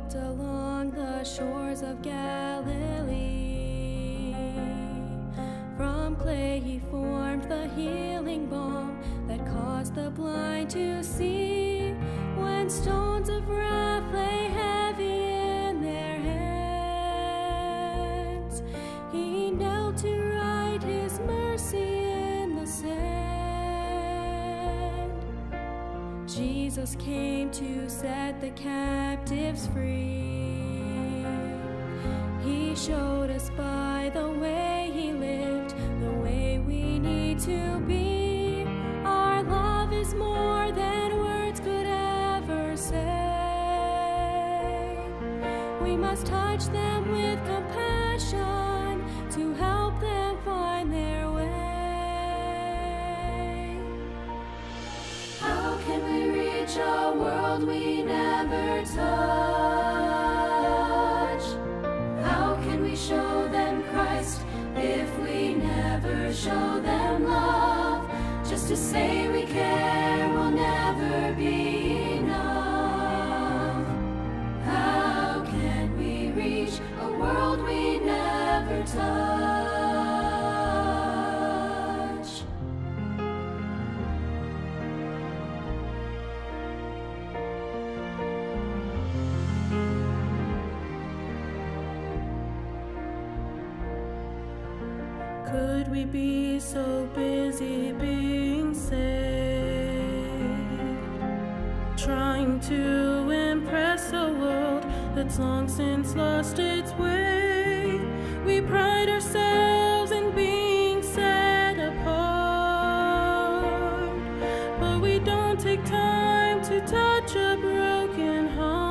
walked along the shores of Galilee. From clay he formed the healing balm that caused the blind to see. When stones of wrath lay heavy in their hands, he knelt to write his mercy in the sand. Jesus came to set the captives free. He showed us by the way he lived, the way we need to be. Our love is more than words could ever say. We must touch them with compassion to help them find their way. How can we reach a world we never touch? How can we show them Christ if we never show them love? Just to say we care will never be enough. How can we reach a world we never touch? Could we be so busy being saved, trying to impress a world that's long since lost its way? We pride ourselves in being set apart, but we don't take time to touch a broken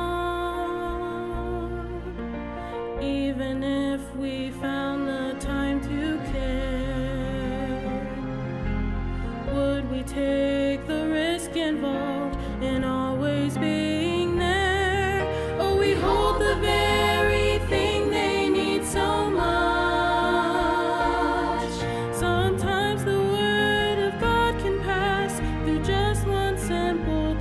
heart. Even if we found the time to care, would we take the risk involved in always being there? Oh, we hold the very thing they need so much. Sometimes the word of God can pass through just one simple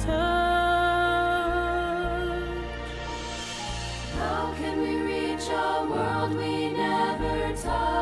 touch. How can we reach a world we never touch?